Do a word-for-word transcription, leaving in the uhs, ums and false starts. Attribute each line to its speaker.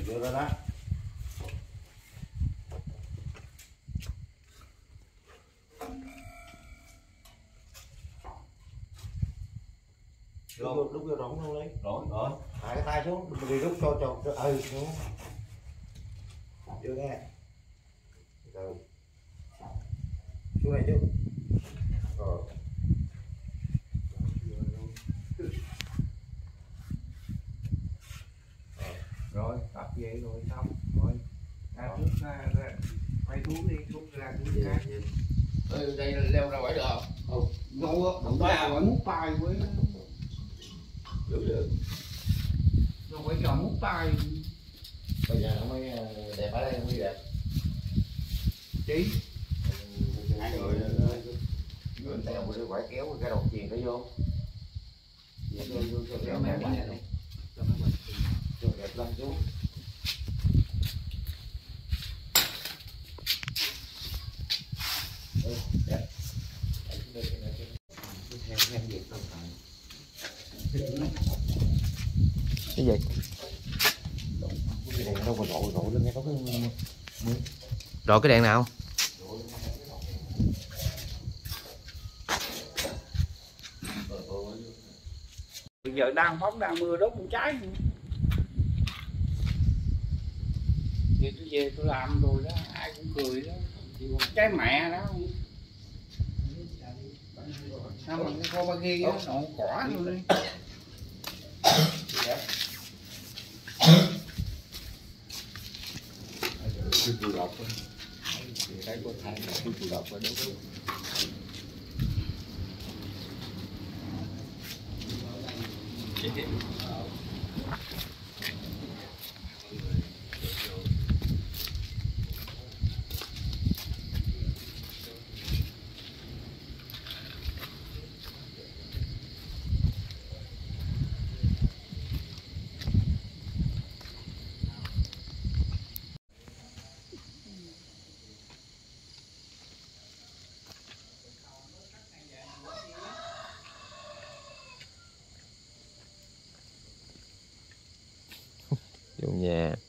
Speaker 1: Đưa ra đó. Lúc lúc vô rộng không lấy. Rồi, rồi. Hai cái tay xuống, mình đi rút cho cho cho ừ xuống. Chưa nghe. Rồi. Xuống này chứ. Rồi.
Speaker 2: Rồi, tập vậy rồi xong. Rồi. Ra trước ra, ra. Quay xuống đi, xuống ra xuống ra.
Speaker 3: Ừ, đây leo ra ngoài được không?
Speaker 2: Ừ. Đâu á, không phải gọi mút tay với.
Speaker 3: Được được.
Speaker 2: Đâu phải giờ mút tay.
Speaker 3: Bây giờ nó mới đẹp ở đây mới đẹp.
Speaker 2: Chị.
Speaker 3: Hai người người tèo rồi quải kéo cái đầu chuyền nó vô. Vô vô vô cho kéo mẹ quải này. Cho nó quải. Cho đẹp lắm chú. Ừ, đẹp.
Speaker 1: Cái gì? Cái đèn đâu mà rội rội lên nghe có cái
Speaker 4: rồi cái đèn nào?
Speaker 2: Bây giờ đang phóng đang mưa đốt con trái. Thì tôi về tôi làm rồi đó, ai cũng cười đó. Trái mẹ đó. Sao mà cái kho ba ghi đó, nổ cỏ luôn đi.
Speaker 3: Tôi chịu lọc thôi. Cái có thang là tôi chịu lọc rồi đúng.
Speaker 4: Vô nhà.